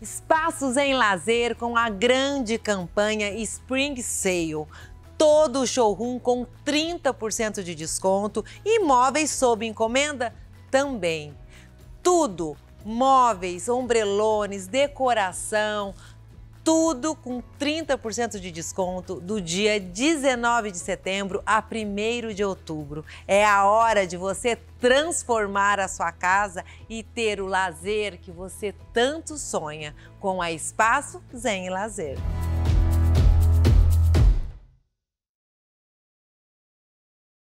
Espaços em lazer com a grande campanha Spring Sale. Todo o showroom com 30% de desconto e móveis sob encomenda também. Tudo, móveis, ombrelones, decoração, tudo com 30% de desconto do dia 19 de setembro a 1º de outubro. É a hora de você transformar a sua casa e ter o lazer que você tanto sonha com a Espaço Zen e Lazer.